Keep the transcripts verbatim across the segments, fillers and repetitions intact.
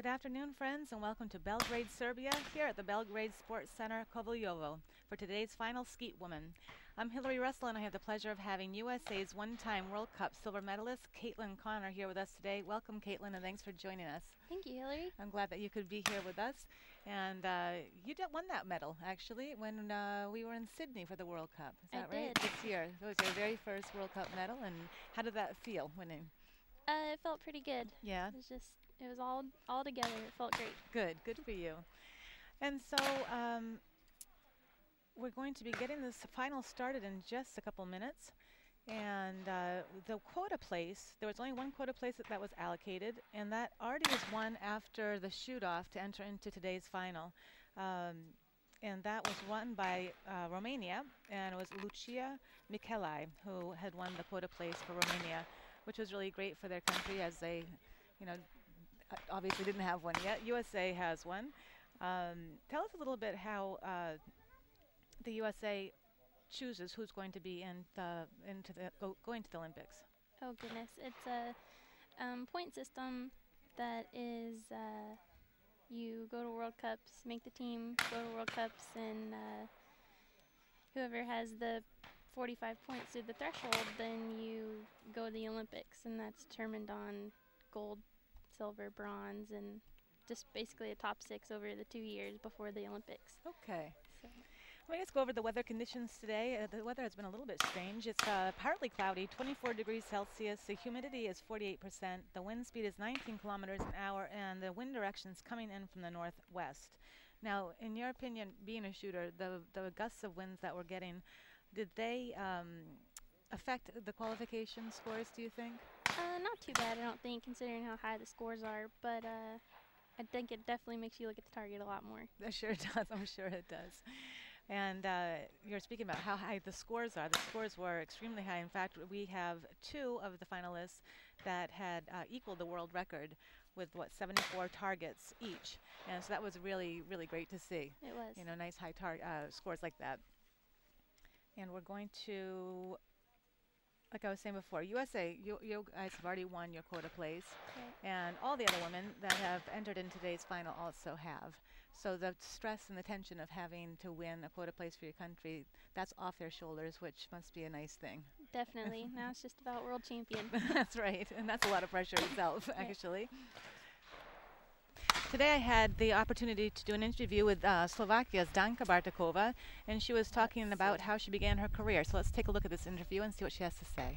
Good afternoon, friends, and welcome to Belgrade, Serbia, here at the Belgrade Sports Center, Kovaljovo, for today's final Skeet woman. I'm Hillary Russell, and I have the pleasure of having U S A's one-time World Cup silver medalist, Caitlin Connor, here with us today. Welcome, Caitlin, and thanks for joining us. Thank you, Hillary. I'm glad that you could be here with us. And uh, you did won that medal, actually, when uh, we were in Sydney for the World Cup. Is that I right? did. This year. It was your very first World Cup medal, and how did that feel, winning? Uh, it felt pretty good. Yeah? It was just, it was all all together. It felt great. Good, good for you. And so um, we're going to be getting this final started in just a couple minutes. And uh, the quota place, there was only one quota place that, that was allocated, and that already was won after the shoot-off to enter into today's final. Um, and that was won by uh, Romania, and it was Lucia Michelai who had won the quota place for Romania, which was really great for their country, as they, you know, obviously didn't have one yet. U S A has one. Um, tell us a little bit how uh, the U S A chooses who's going to be in the into the go, going to the Olympics. Oh goodness, it's a um, point system that is uh, you go to World Cups, make the team, go to World Cups, and uh, whoever has the forty-five points through the threshold, then you go to the Olympics, and that's determined on gold, silver, bronze, and just basically a top six over the two years before the Olympics. Okay. So. Let me just go over the weather conditions today. Uh, the weather has been a little bit strange. It's uh, partly cloudy, twenty-four degrees Celsius. The humidity is forty-eight percent. The wind speed is nineteen kilometers an hour, and the wind direction is coming in from the northwest. Now, in your opinion, being a shooter, the, the gusts of winds that we're getting, did they um, affect the qualification scores, do you think? Uh, not too bad, I don't think, considering how high the scores are, but uh, I think it definitely makes you look at the target a lot more. It sure does. I'm sure it does. And uh, you're speaking about how high the scores are. The scores were extremely high. In fact, we have two of the finalists that had uh, equaled the world record with, what, seventy-four targets each. And so that was really, really great to see. It was. You know, nice high tar uh, scores like that. And we're going to, like I was saying before, U S A, you, you guys have already won your quota place. Okay. And all the other women that have entered in today's final also have. So the stress and the tension of having to win a quota place for your country, that's off their shoulders, which must be a nice thing. Definitely. Now it's just about world champion. That's right. And that's a lot of pressure itself, actually. Today I had the opportunity to do an interview with uh, Slovakia's Danka Bartakova, and she was talking about how she began her career. So let's take a look at this interview and see what she has to say.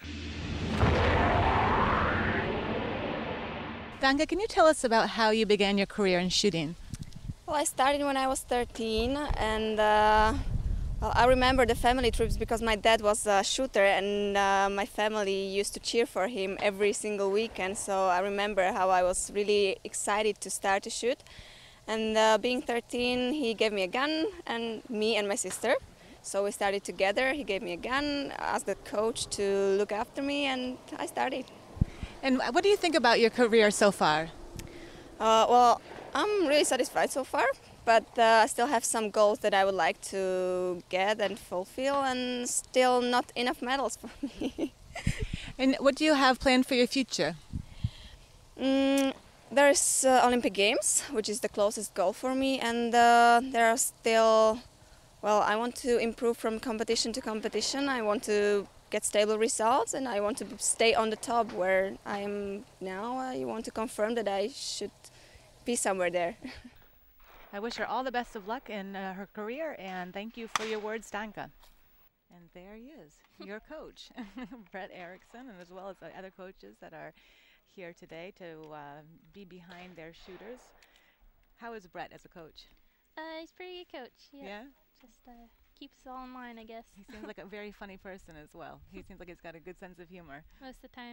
Danka, can you tell us about how you began your career in shooting? Well, I started when I was thirteen, and uh, well, I remember the family trips because my dad was a shooter, and uh, my family used to cheer for him every single weekend. So I remember how I was really excited to start to shoot. And uh, being thirteen, he gave me a gun, and me and my sister. So we started together. He gave me a gun, asked the coach to look after me, and I started. And what do you think about your career so far? Uh, well, I'm really satisfied so far, but uh, I still have some goals that I would like to get and fulfill, and still not enough medals for me. And what do you have planned for your future? Mm, there's uh, Olympic Games, which is the closest goal for me, and uh, there are still, well, I want to improve from competition to competition. I want to get stable results, and I want to stay on the top where I am now. I want to confirm that I should be somewhere there. I wish her all the best of luck in uh, her career, and thank you for your words, Danka. And there he is, your coach, Brett Erickson, and as well as the other coaches that are here today to uh, be behind their shooters. How is Brett as a coach? Uh, he's a pretty good coach. Yeah. Yeah? Just uh, keeps us all in line, I guess. He seems like a very funny person as well. He seems like he's got a good sense of humor. Most of the time.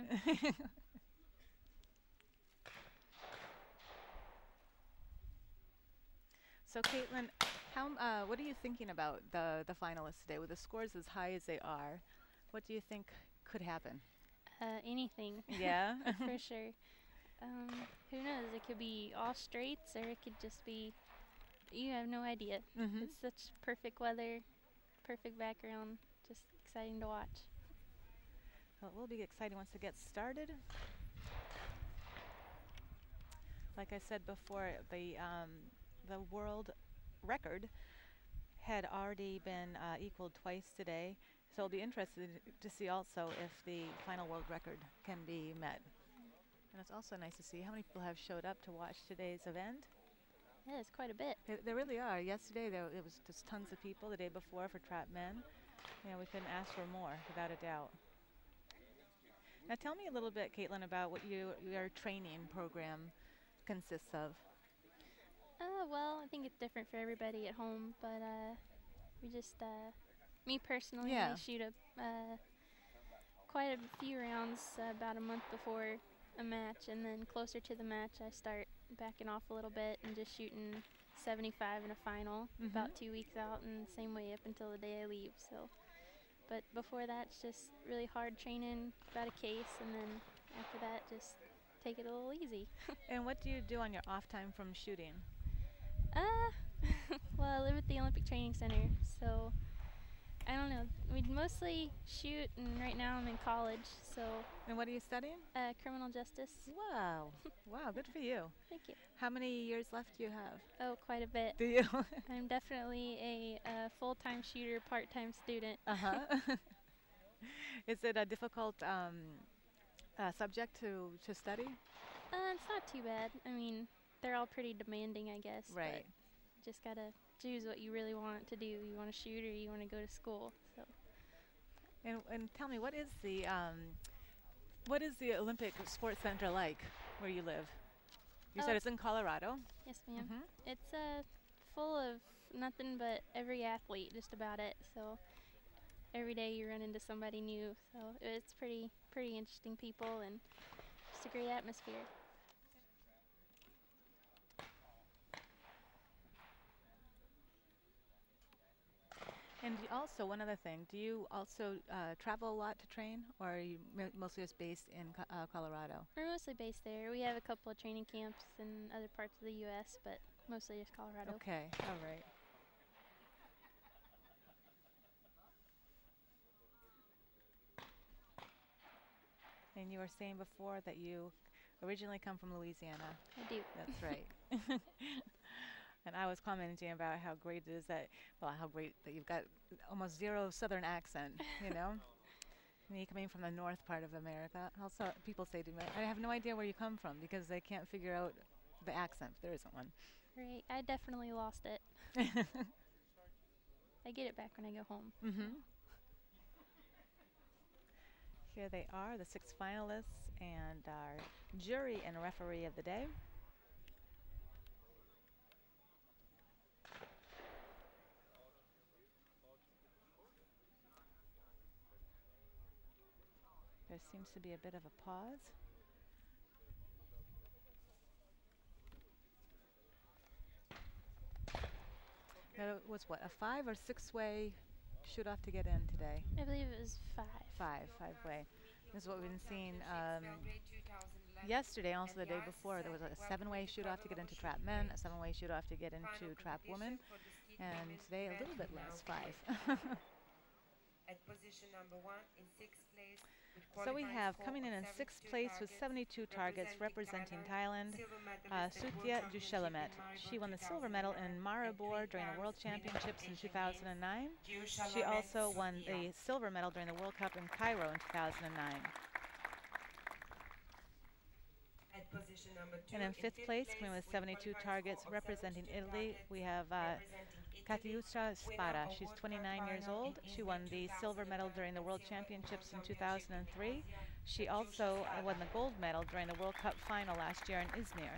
So, Caitlin, how, uh, what are you thinking about the, the finalists today? With the scores as high as they are, what do you think could happen? Uh, anything. Yeah? For sure. Um, who knows? It could be all straights, or it could just be, you have no idea. Mm-hmm. It's such perfect weather, perfect background, just exciting to watch. Well, it will be exciting once it gets started. Like I said before, the um, the world record had already been uh, equaled twice today, so I'll be interested to see also if the final world record can be met. And it's also nice to see how many people have showed up to watch today's event. Yeah, it's quite a bit. There, there really are. Yesterday there it was just tons of people. The day before for trap men, you know, we couldn't ask for more, without a doubt. Now tell me a little bit, Caitlin, about what you, your training program consists of. Uh, well, I think it's different for everybody at home, but uh, we just, uh, me personally, Yeah. I shoot a, uh, quite a few rounds uh, about a month before a match, and then closer to the match I start backing off a little bit and just shooting seventy-five in a final, Mhm. about two weeks out, and same way up until the day I leave. So, but before that, it's just really hard training, about a case, and then after that, just take it a little easy. And what do you do on your off time from shooting? Uh, well, I live at the Olympic Training Center, so I don't know. We'd mostly shoot, and right now I'm in college, so And what are you studying? uh, criminal justice. Wow. Wow, good for you. Thank you. How many years left do you have? Oh, quite a bit. Do you? I'm definitely a uh, full-time shooter, part-time student. Uh-huh. Is it a difficult um, uh, subject to, to study? Uh, it's not too bad. I mean, they're all pretty demanding, I guess. Right. But just gotta choose what you really want to do. You want to shoot or you want to go to school. So. And, and tell me, what is the um, what is the Olympic Sports Center like where you live? You Oh. said it's in Colorado. Yes, ma'am. Mhm. It's uh, full of nothing but every athlete, just about it. So every day you run into somebody new. So it's pretty, pretty interesting people and just a great atmosphere. And you also, one other thing, do you also uh, travel a lot to train, or are you mo- mostly just based in Co- uh, Colorado? We're mostly based there. We have a couple of training camps in other parts of the U S, but mostly just Colorado. Okay, all right. And you were saying before that you originally come from Louisiana. I do. That's right. And I was commenting about how great it is that, well, how great that you've got almost zero Southern accent, you know? Me coming from the north part of America. Also, people say to me, I have no idea where you come from because they can't figure out the accent. There isn't one. Right. I definitely lost it. I get it back when I go home. Mm-hmm. Here they are, the six finalists and our jury and referee of the day. There seems to be a bit of a pause. Now, it was what, a five or six-way shoot-off to get in today? I believe it was five. Five, five-way. This is what we've been seeing um, yesterday, also the day before. There was a seven-way shoot-off to get into trap men, a seven-way shoot-off to get into trap women, and today a little bit less, five. At position number one in sixth place. So we have coming in in sixth place with seventy-two targets representing Thailand, uh, Sutia Dushelamet. She won the silver medal in Maribor during the World Championships in two thousand nine. She also won the silver medal during the World Cup in Cairo in two thousand nine. At position number two And in fifth place, coming with seventy-two targets representing Italy, we have uh, Katiuska Spada. She's twenty-nine years old. She won the silver medal during the World Championships in two thousand three. She also uh, won the gold medal during the World Cup final last year in Izmir.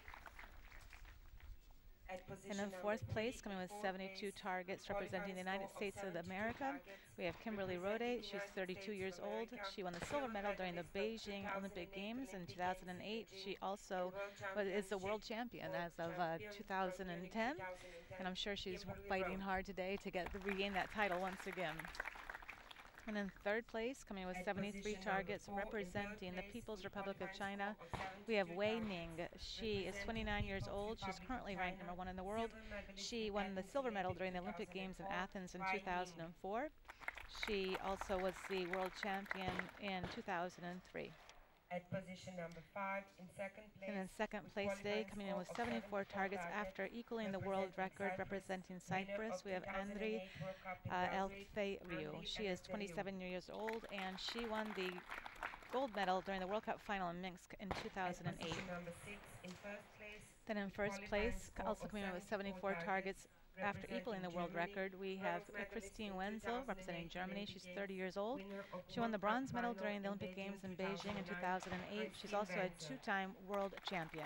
And in fourth place, coming with seventy-two targets representing the United States of America, we have Kimberly Rode. She's thirty-two years old. She won the silver medal during the Beijing Olympic Games in two thousand eight. She also was, is the world champion as of uh, two thousand ten. And I'm sure she's fighting hard today to get to regain that title once again. And in third place, coming with seventy-three targets representing the People's Republic of China, we have Wei Ning. She is twenty-nine years old. She's currently ranked number one in the world. She won the silver medal during the Olympic Games in Athens in two thousand four. She also was the world champion in two thousand three. at position number five. In second place, And in second with place today, qualifying coming in score with of seventy-four targets target, after equaling the world record representing Cyprus, we have Andri uh, Elftheriou. She is twenty-seven years old, and she won the gold medal during the World Cup final in Minsk in two thousand eight. Number six in first place. Then in first place, also coming in with seventy-four targets after equaling the world record, we have uh, Christine Wenzel representing Germany. She's thirty years old. She won the bronze medal during the Olympic Games in Beijing in two thousand eight. She's also a two-time world champion.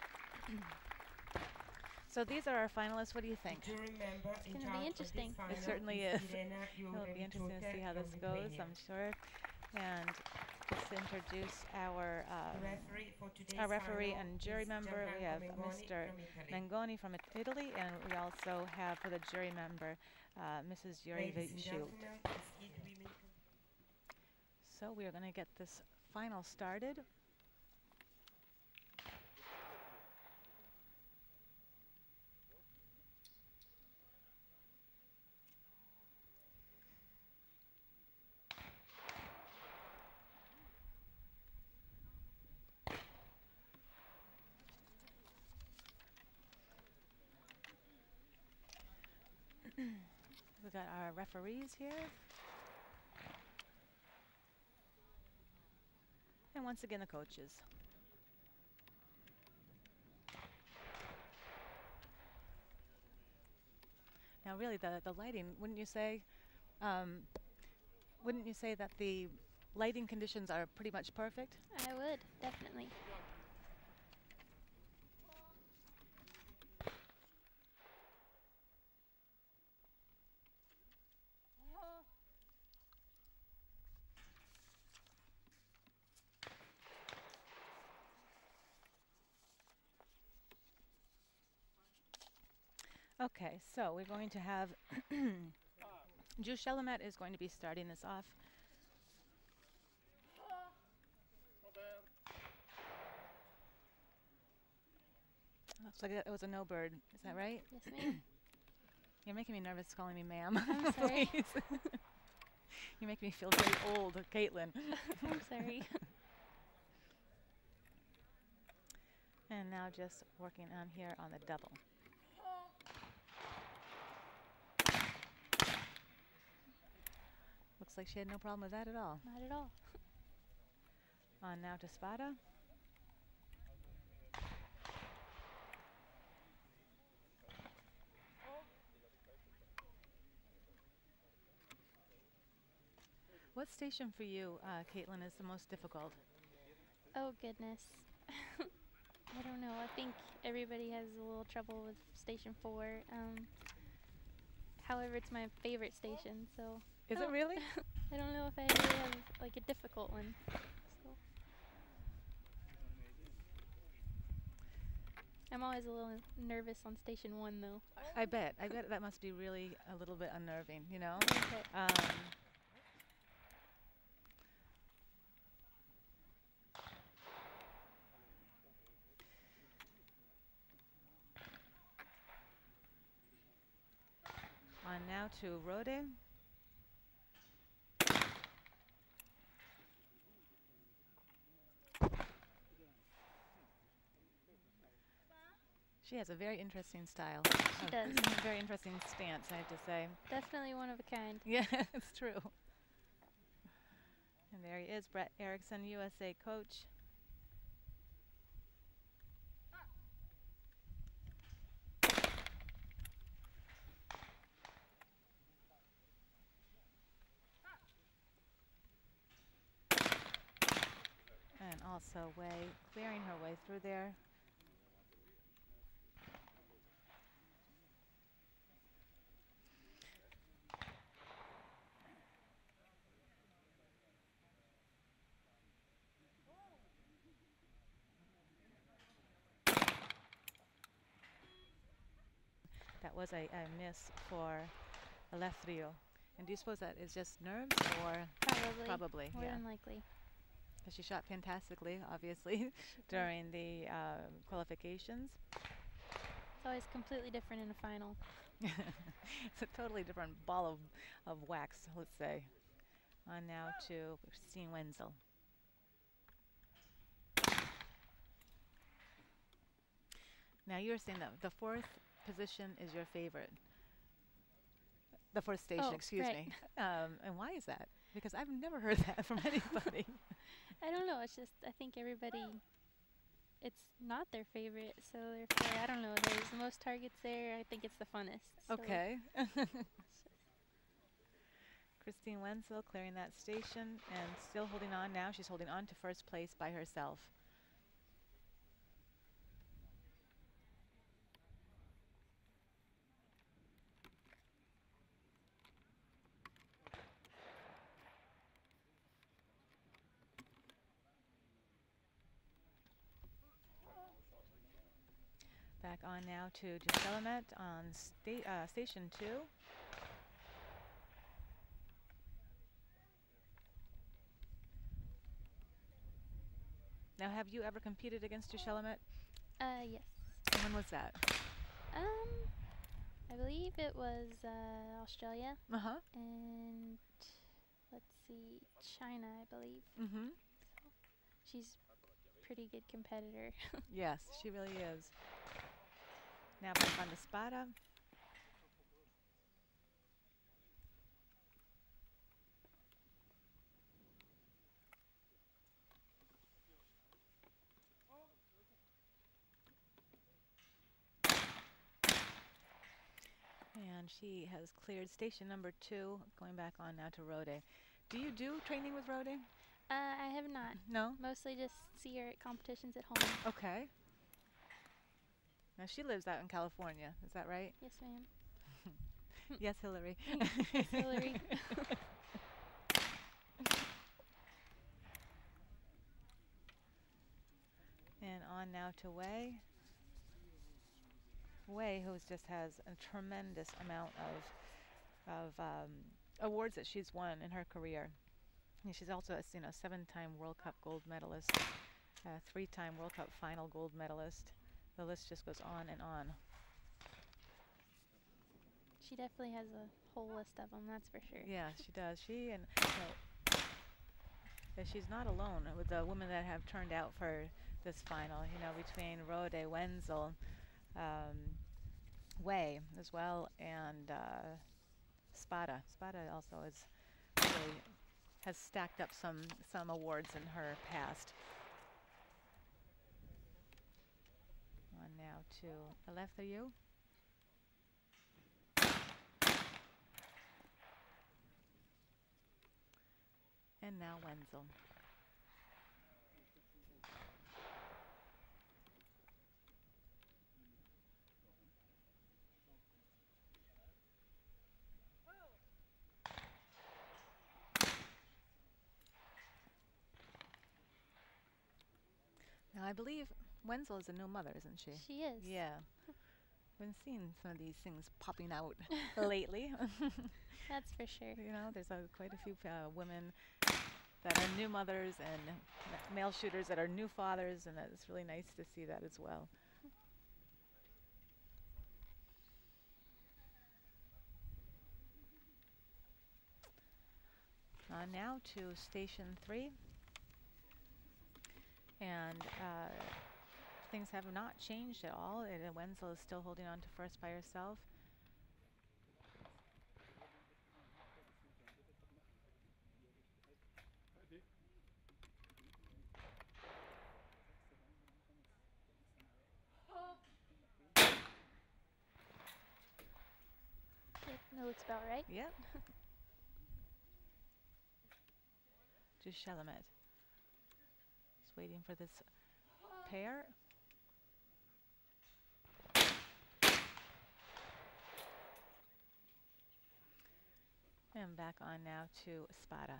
So these are our finalists. What do you think? It's going to be interesting. It certainly is. It'll be interesting to see how this goes, I'm sure. And let's introduce our, um, our referee and jury member. We have Mister Mangoni from Italy, and we also have for the jury member, uh, Missus Yuri Schult. So we are going to get this final started. We've got our referees here. And once again, the coaches. Now really, the, the lighting, wouldn't you say, um, wouldn't you say that the lighting conditions are pretty much perfect? I would, definitely. Okay, so we're going to have Ju Shelamet is going to be starting this off. Looks like it was a no bird. Is that right? Yes, ma'am. You're making me nervous calling me ma'am. I'm sorry. You make me feel very old, Caitlin. I'm sorry. And now just working on here on the double. Looks like she had no problem with that at all. Not at all. On now to Spada. What station for you, uh, Caitlin, is the most difficult? Oh, goodness. I don't know. I think everybody has a little trouble with Station four. Um, however, it's my favorite station, so. Is I it really? I don't know if I really have like a difficult one. So. I'm always a little nervous on Station one, though. I bet. I bet that must be really a little bit unnerving, you know? Okay. Um, on now to Rode. She has a very interesting style. She A does. Very interesting stance, I have to say. Definitely one of a kind. Yeah, it's true. And there he is, Brett Erickson, U S A coach. And also way, clearing her way through there. That was a, a miss for Eleftheriou. And do you suppose that is just nerves or? Probably. Probably, More yeah. than likely. She shot fantastically, obviously, during the uh, qualifications. It's always completely different in a final. It's a totally different ball of, of wax, let's say. On now to Christine Wenzel. Now you were saying that the fourth position is your favorite. The fourth station, Oh, excuse right. me. Um, and why is that? Because I've never heard that from anybody. I don't know. It's just I think everybody, it's not their favorite, so therefore I don't know. There's the most targets there. I think it's the funnest. So Okay. it's just- Christine Wenzel clearing that station and still holding on now. She's holding on to first place by herself. Back on now to Duchelamet on sta uh, station two. Now, have you ever competed against Duchelamet? uh, yes. When was that? Um, I believe it was uh, Australia Uh-huh. and let's see, China. I believe Mm-hmm. she's a pretty good competitor. Yes, she really is. Now back on to Spada. And she has cleared station number two, going back on now to Rode. Do you do training with Rode? uh, I have not. No? Mostly just see her at competitions at home. Okay. Now she lives out in California, is that right? Yes, ma'am. Yes, Hillary. Yes, Hillary. And on now to Wei. Wei, who just has a tremendous amount of of um, awards that she's won in her career. And she's also a you know seven-time World Cup gold medalist, a three-time World Cup final gold medalist. The list just goes on and on. She definitely has a whole list of them, that's for sure. Yeah, she does. She and you know, uh, she's not alone with the women that have turned out for this final. You know, between Rode, Wenzel, um, Wei as well, and uh, Spada. Spada also is really has stacked up some some awards in her past. On now to Eleftheriou. And now Wenzel. Now I believe Wenzel is a new mother, isn't she? She is. Yeah. Been seeing some of these things popping out lately. That's for sure. You know, there's uh, quite a few uh, women that are new mothers and ma- male shooters that are new fathers, and it's really nice to see that as well. Uh, now to station three. And uh, things have not changed at all. And uh, Wenzel is still holding on to first by herself. Yep, that looks about right. Yep. Duchelamet. Just waiting for this pair. And back on now to Spada.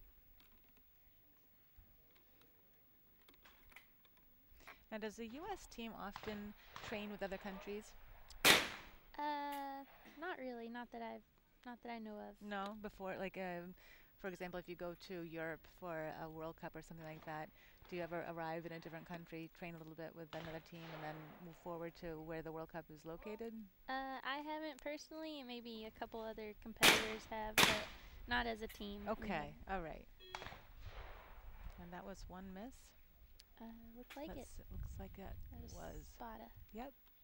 Now, does the U S team often train with other countries? Uh, not really. Not that I've, not that I know of. No, before, like, um, for example, if you go to Europe for a World Cup or something like that, do you ever arrive in a different country, train a little bit with another team, and then move forward to where the World Cup is located? Uh, I haven't personally, and maybe a couple other competitors have, but not as a team. Okay, all right. And that was one miss. Uh, looks like Let's it. s- looks like it That was was. Spada. Yep.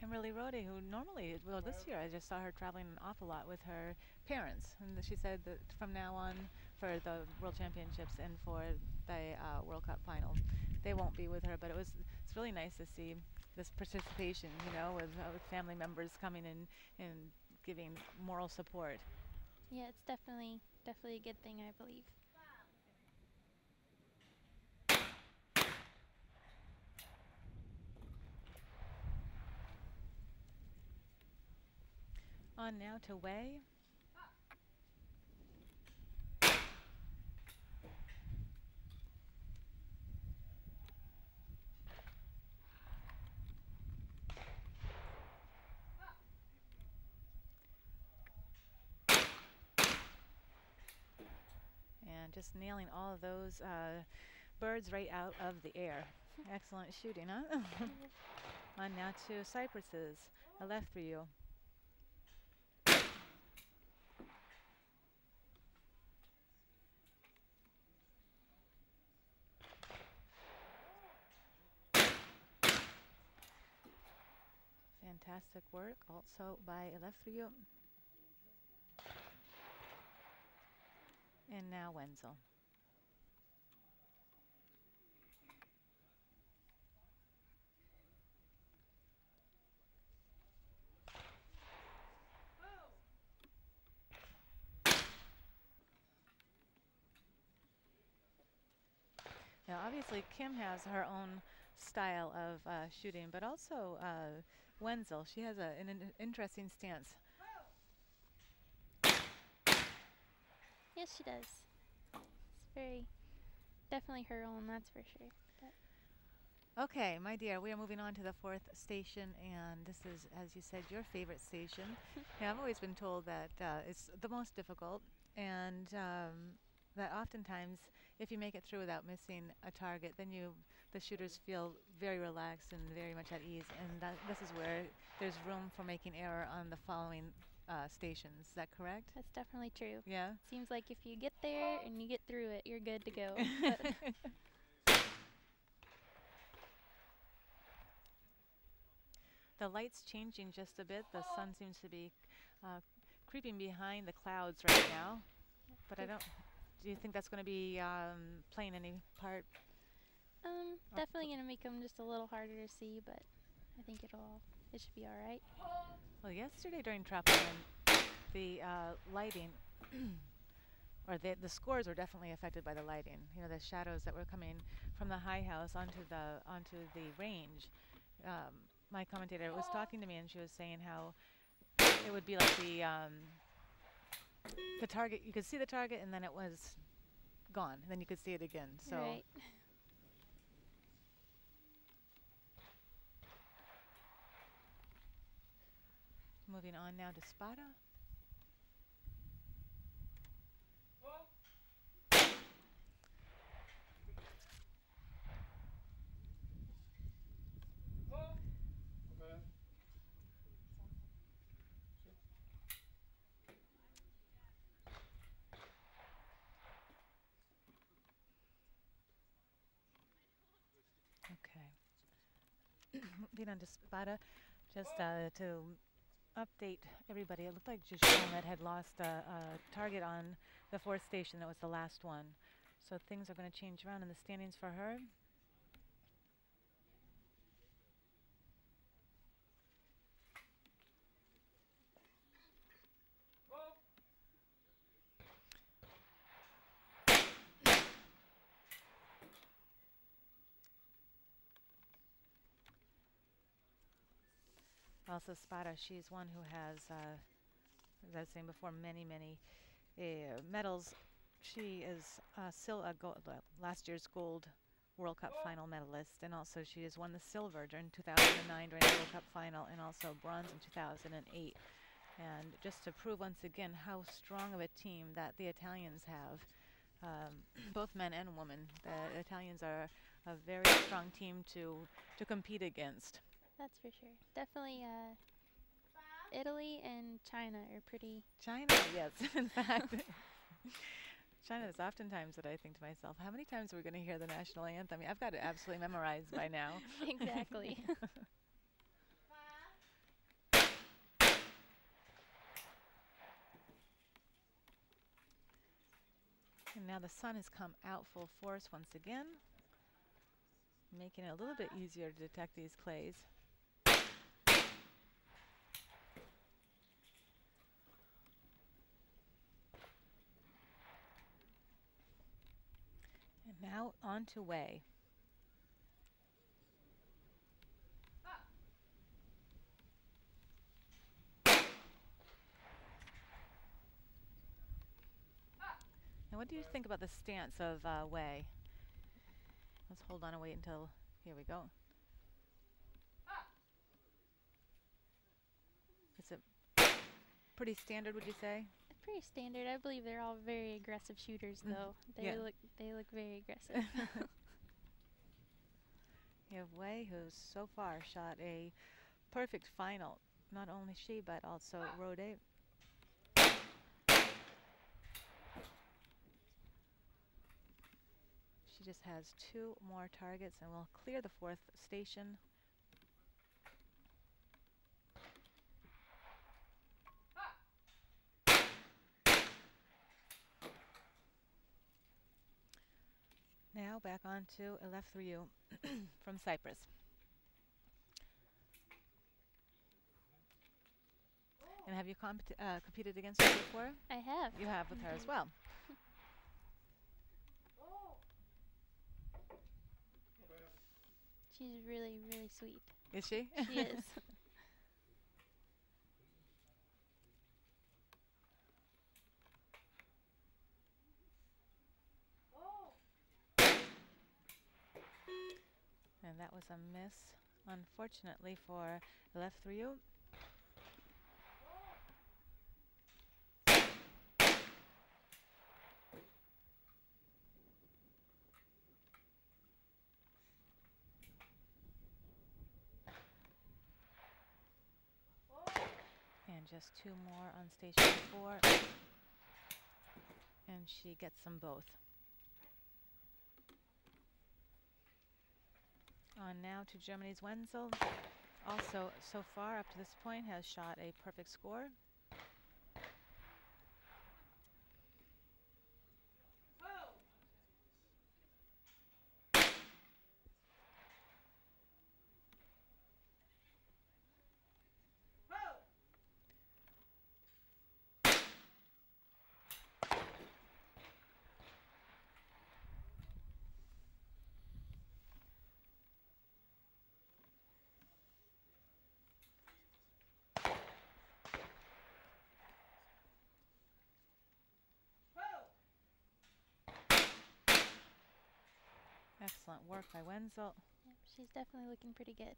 Kimberly Rode, who normally, well, this year I just saw her traveling an awful lot with her parents, and she said that from now on, for the World Championships and for the uh, World Cup final, they won't be with her. But it was it's really nice to see this participation, you know, with, uh, with family members coming in and giving moral support. Yeah, it's definitely definitely a good thing, I believe. On now to Wei. And just nailing all of those uh, birds right out of the air. Excellent shooting, huh? On now to Cyprus's. I left for you. Fantastic work also by Eleftheriou. And now Wenzel. Now obviously Kim has her own style of uh, shooting, but also uh, Wenzel, she has a, an, an interesting stance. Yes, she does. It's very, definitely her own, that's for sure. But Okay, my dear, we are moving on to the fourth station, and this is, as you said, your favorite station. Yeah, I've always been told that uh, it's the most difficult, and um, that oftentimes, if you make it through without missing a target, then you, the shooters feel very relaxed and very much at ease, and that, this is where there's room for making error on the following uh, stations. Is that correct? that's definitely true. Yeah. Seems like if you get there and you get through it, you're good to go. The light's changing just a bit. The sun seems to be uh, creeping behind the clouds right now. But I don't. Do you think that's going to be um, playing any part? Um, Oh. definitely gonna make them just a little harder to see, but I think it'll, it should be all right. Well, yesterday during Tropicana, the uh, lighting, or the the scores were definitely affected by the lighting. You know, the shadows that were coming from the high house onto the onto the range. Um, my commentator was talking to me, and she was saying how it would be like the um, the target. You could see the target, and then it was gone. And then you could see it again. So. Right. Moving on now to Spada. Okay. Moving on to Spada, just uh, to update everybody. It looked like Jujolmet had lost a, a target on the fourth station. That was the last one. So things are going to change around in the standings for her. Also Spada, she's one who has, uh, as I was saying before, many, many uh, medals. She is uh, still a gold, uh, last year's gold World Cup final medalist, and also she has won the silver during two thousand nine during the World Cup final, and also bronze in two thousand eight. And just to prove once again how strong of a team that the Italians have, um, both men and women. The Italians are a very strong team to to compete against. That's for sure. Definitely, uh, Italy and China are pretty. China, yes, in fact. China is oftentimes that I think to myself, how many times are we going to hear the national anthem? I mean, I've got it absolutely memorized by now. Exactly. And now the sun has come out full force once again, making it a little bit easier to detect these clays. And now on to Way. And what do you think about the stance of uh, Way? Let's hold on and wait until, here we go. Is it pretty standard, would you say? Pretty standard. I believe they're all very aggressive shooters, though. They Yeah. look they look very aggressive. You have Way, who's so far shot a perfect final. Not only she, but also Road eight. She just has two more targets and will clear the fourth station. Now back on to L F three U from Cyprus. And have you comp uh, competed against her before? I have. You have with her as well. She's really, really sweet. Is she? She is. And that was a miss, unfortunately, for L F three U. And just two more on station four. And she gets them both. On now to Germany's Wenzel. Also, so far up to this point, has shot a perfect score. Excellent work by Wenzel. Yep, she's definitely looking pretty good.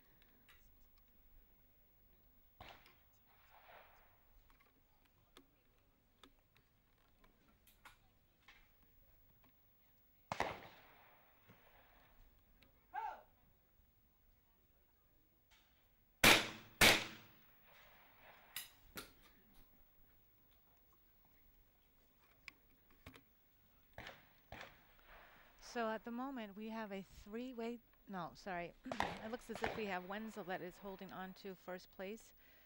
So at the moment we have a three-way, no, sorry, it looks as if we have Wenzel that is holding on to first place.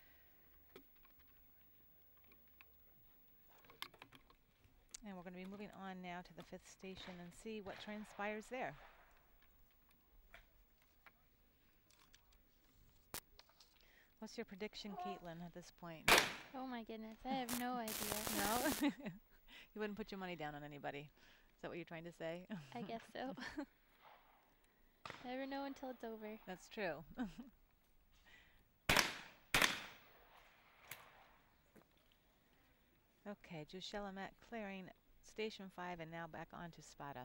And we're going to be moving on now to the fifth station and see what transpires there. What's your prediction, Caitlin, at this point? Oh my goodness, I have no idea. No? You wouldn't put your money down on anybody. Is that what you're trying to say? I guess so. Never know until it's over. That's true. Okay, Jushelamet clearing station five and now back on to Spada.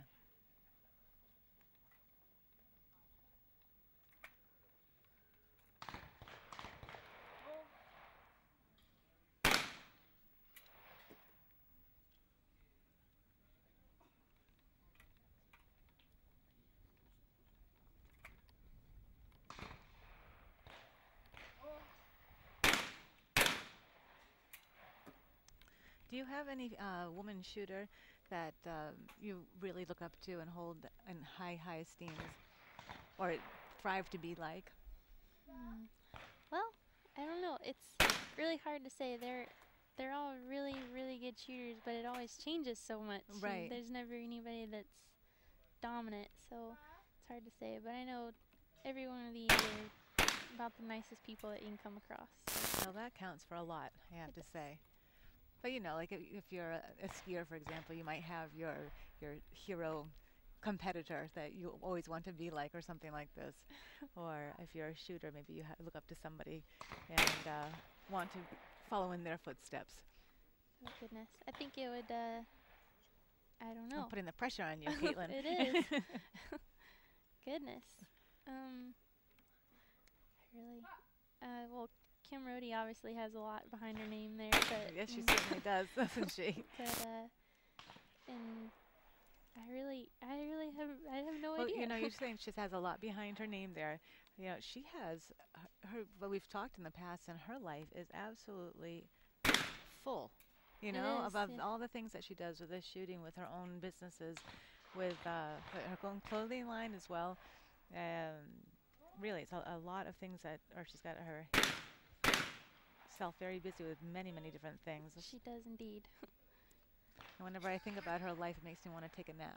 Do you have any uh, woman shooter that uh, you really look up to and hold in high, high esteem, or strive to be like? Hmm. Well, I don't know. It's really hard to say. There, they're all really, really good shooters, but it always changes so much. and Right. There's never anybody that's dominant, so it's hard to say. But I know every one of these are about the nicest people that you can come across. Well, that counts for a lot, I have It to does. say. But you know, like if, if you're a, a skier, for example, you might have your your hero competitor that you always want to be like, or something like this. Or if you're a shooter, maybe you ha look up to somebody and uh, want to follow in their footsteps. Oh goodness, I think it would. Uh, I don't I'm know. putting the pressure on you, Caitlin. It is. Goodness. Um, I really. Uh, well, Kim Rohde obviously has a lot behind her name there, but Yes, she mm, certainly does, doesn't she? but uh, and I really, I really have, I have no Well, idea. you know, you're saying she has a lot behind her name there. You know, she has her, her what we've talked in the past, and her life is absolutely full. You It know, is, above yeah. all the things that she does with this shooting, with her own businesses, with uh, her own clothing line as well. Um, really, it's a, a lot of things that, or she's got herself very busy with many, many different things. She does indeed. And whenever I think about her life, it makes me want to take a nap.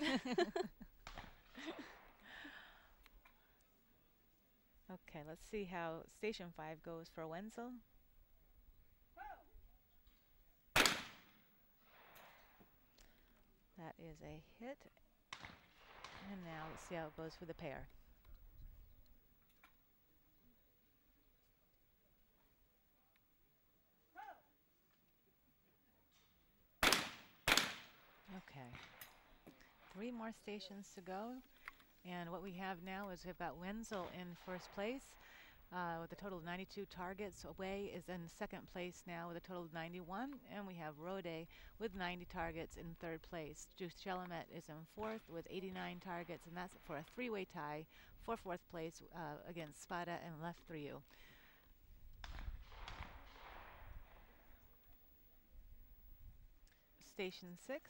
Okay, let's see how Station five goes for Wenzel. That is a hit. And now let's see how it goes for the pair. Okay. Three more stations to go. And what we have now is we've got Wenzel in first place uh, with a total of ninety-two targets. Away is in second place now with a total of ninety-one. And we have Rode with ninety targets in third place. Juice Chalamet is in fourth with eighty-nine targets, and that's for a three-way tie for fourth place uh, against Spada and Left for You. Station six.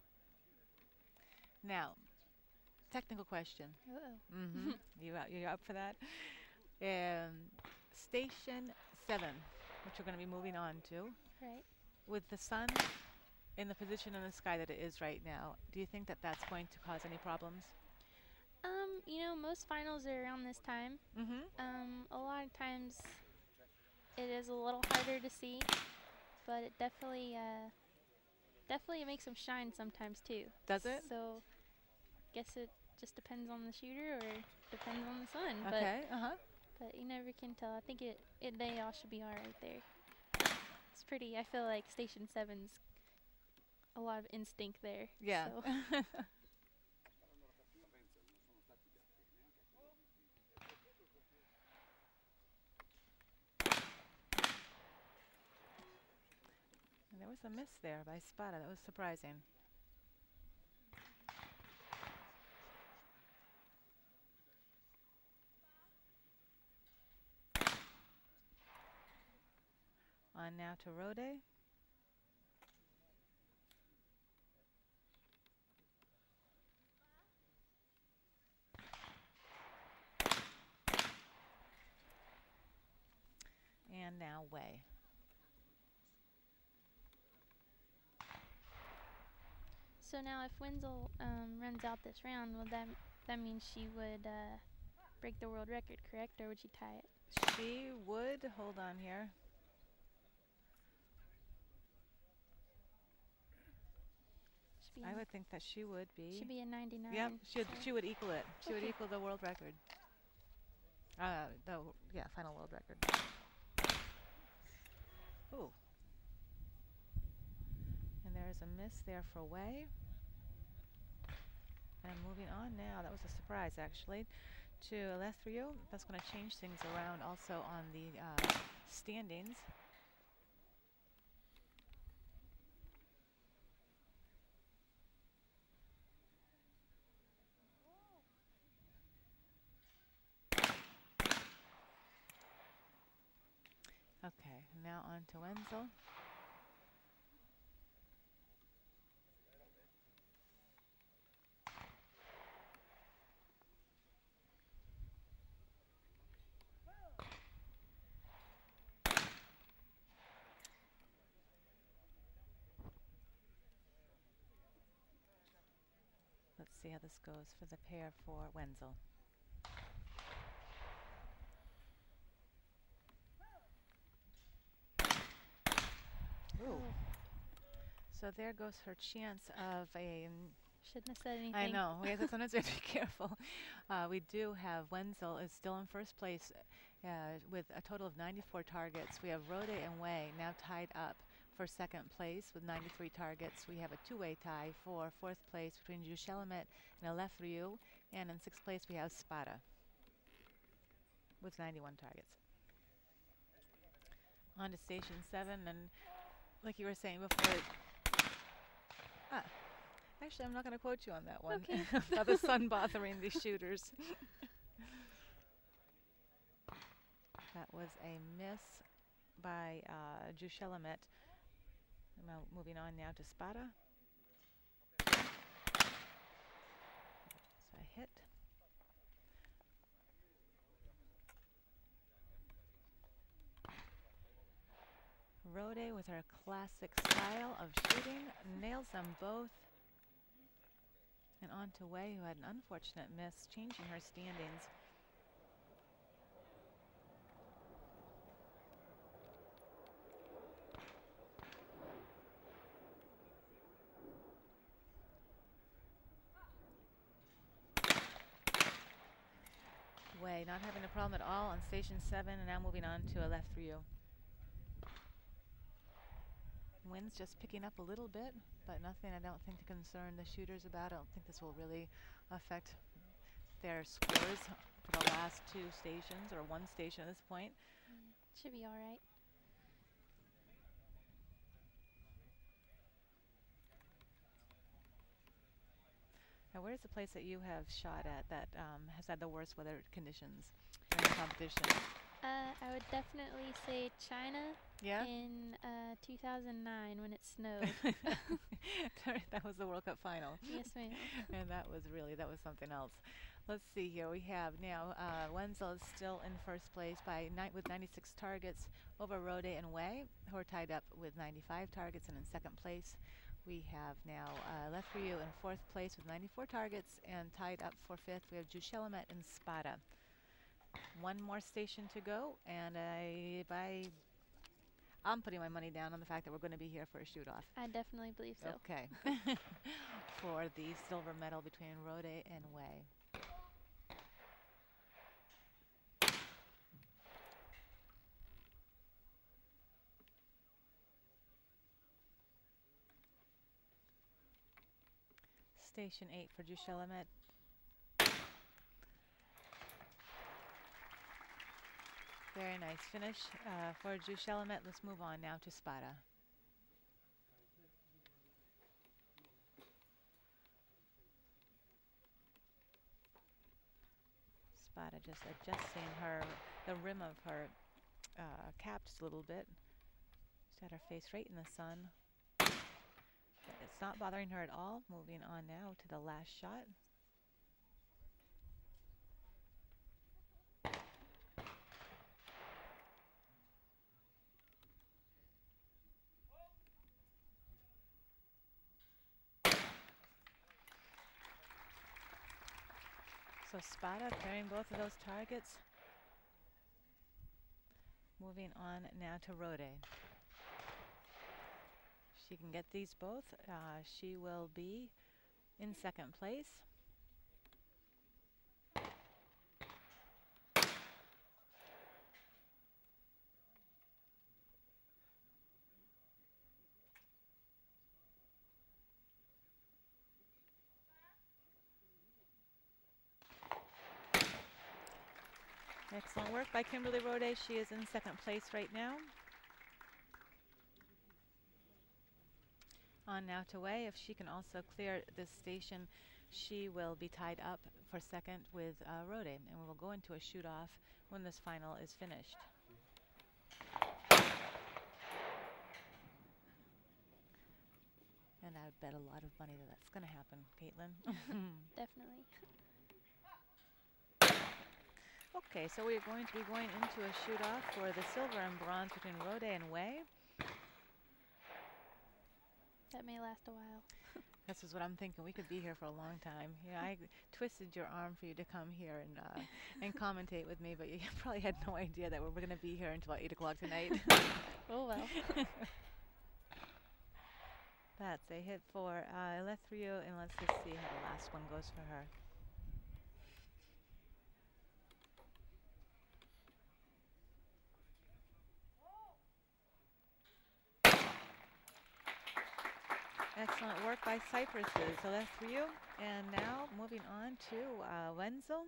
Now, technical question. Uh-oh. Mm-hmm. you out, you up for that? Um, station seven, which we're going to be moving on to. Right. With the sun in the position in the sky that it is right now, do you think that that's going to cause any problems? Um, you know, most finals are around this time. Mm-hmm. Um, a lot of times it is a little harder to see, but it definitely, uh, definitely makes them shine sometimes too. Does it? So, guess it just depends on the shooter or depends on the sun. Okay. Uh-huh. But, but you never can tell. I think it, it they all should be all right there. It's pretty. I feel like Station Seven's a lot of instinct there. Yeah. So. And there was a miss there by Spada. That was surprising. On now to Rode. And now Way. So now, if Wenzel um, runs out this round, will that that means she would uh, break the world record, correct, or would she tie it? She would. Hold on here. Should be I would think that she would be. should be a ninety-nine. Yep, she would, so- she would equal it. She would Okay. equal the world record. Uh, the yeah, final world record. Ooh. And there's a miss there for Way. And moving on now, that was a surprise actually, to Lethrio. That's going to change things around also on the uh, standings. Okay, now on to Wenzel. see how this goes for the pair for Wenzel. Ooh. So there goes her chance of a... Shouldn't have said anything. I know. We have to sometimes we have to be careful. Uh, we do have Wenzel is still in first place uh, with a total of ninety-four targets. We have Rode and Wei now tied up for second place with ninety-three targets. We have a two-way tie for fourth place between Zhu Shelamet and Aleph Ryu. And in sixth place we have Spada with ninety-one targets. On to station seven, and like you were saying before, ah, actually I'm not going to quote you on that one. Okay. About the sun bothering these shooters. That was a miss by uh, Zhu Shelamet. Now moving on now to Spada. It's a hit. Rode with her classic style of shooting nails them both. And on to Wei, who had an unfortunate miss, changing her standings. Wei not having a problem at all on station seven, and now moving on to Aleph Ryu. Wind's just picking up a little bit, but nothing I don't think to concern the shooters about. I don't think this will really affect their scores for the last two stations, or one station at this point. Mm, should be all right. Now, where's the place that you have shot at that um, has had the worst weather conditions during the competition? Uh, I would definitely say China. Yeah? In uh, two thousand nine when it snowed. That was the World Cup final. Yes, ma'am. And that was really, that was something else. Let's see here. We have now uh, Wenzel is still in first place by ni with ninety-six targets over Rode and Wei, who are tied up with ninety-five targets. And in second place, we have now uh, Aleph Ryu in fourth place with ninety-four targets, and tied up for fifth, we have Zhu Shelamet and Spada. One more station to go, and I, by, I'm putting my money down on the fact that we're going to be here for a shoot-off. I definitely believe so. Okay. For the silver medal between Rode and Wei. Station eight for Zhu Shelamet. Very nice finish uh, for Zhu Shelamet. Let's move on now to Spada. Spada just adjusting her, the rim of her uh, cap just a little bit. She's got her face right in the sun. But it's not bothering her at all. Moving on now to the last shot. So Spada carrying both of those targets. Moving on now to Rode. She can get these both. Uh, she will be in second place. Excellent work by Kimberly Rode. She is in second place right now. On now to Wei. If she can also clear this station, she will be tied up for second with uh, Rode, and we will go into a shoot-off when this final is finished. And I would bet a lot of money that that's going to happen, Caitlin. Definitely. Okay, so we are going to be going into a shoot-off for the silver and bronze between Rode and Wei. That may last a while. This is what I'm thinking. We could be here for a long time. Yeah, I twisted your arm for you to come here and uh, and commentate with me, but you probably had no idea that we were going to be here until eight o'clock tonight. Oh well. That's a hit for uh, Lethrio, and let's just see how the last one goes for her. Excellent work by Cypresses. So that's for you. And now moving on to uh, Wenzel.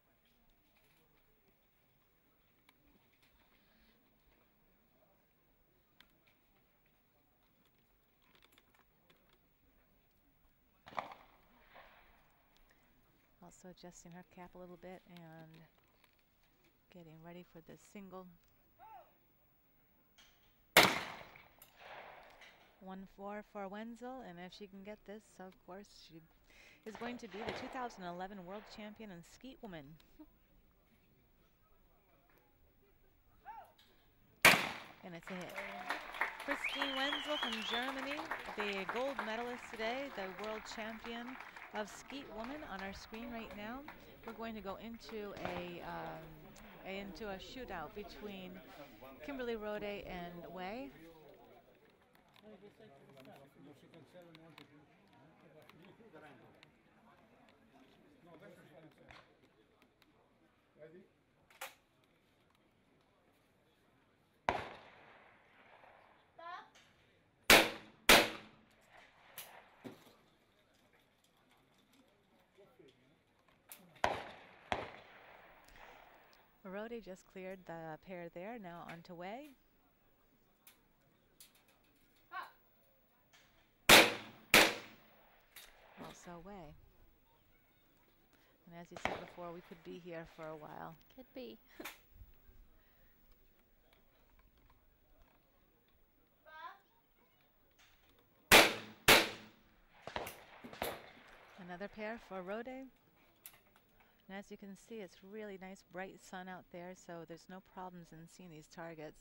Also adjusting her cap a little bit and getting ready for this single. one four for Wenzel, and if she can get this, of course, she is going to be the two thousand eleven World Champion and Skeet woman. And it's a hit. Christine Wenzel from Germany, the gold medalist today, the World Champion of Skeet woman on our screen right now. We're going to go into a, um, a into a shootout between Kimberly Rode and Wei. Rode just cleared the pair there. Now on to Wei. Also Wei. And as you said before, we could be here for a while. Could be. Another pair for Rode. And as you can see, it's really nice bright sun out there, so there's no problems in seeing these targets.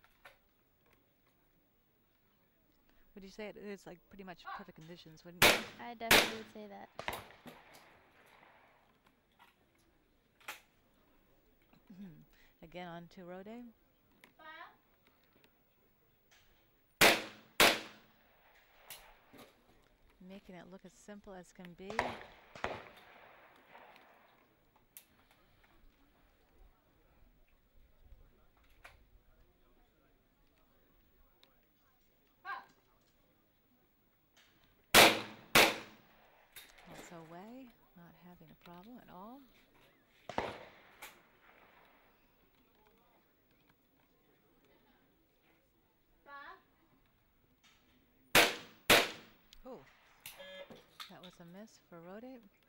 Would you say it is like pretty much perfect conditions, wouldn't you? I definitely would say that. Again on to Rode. Making it look as simple as can be. Also Wei, not having a problem at all. Oh, that was a miss for Rode.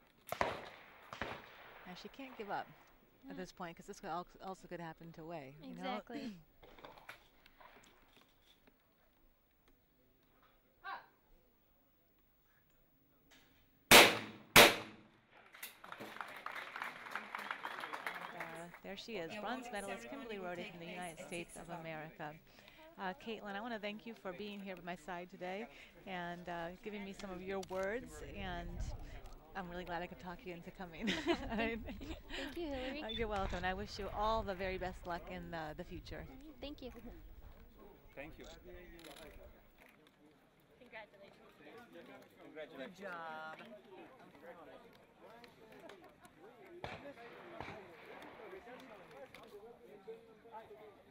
Now she can't give up Yeah. at this point, because this could al also could happen to Wei. Exactly. You know? uh, there she is, bronze medalist Kimberly Rode from the United States of America. Uh, Caitlin, I want to thank you for being here by my side today and uh, giving me some of your words, and I'm really glad I could talk you into coming. Thank you, Hillary. Uh, you're welcome, and I wish you all the very best luck in uh, the future. Thank you. Thank you. Good job. I'm proud of you.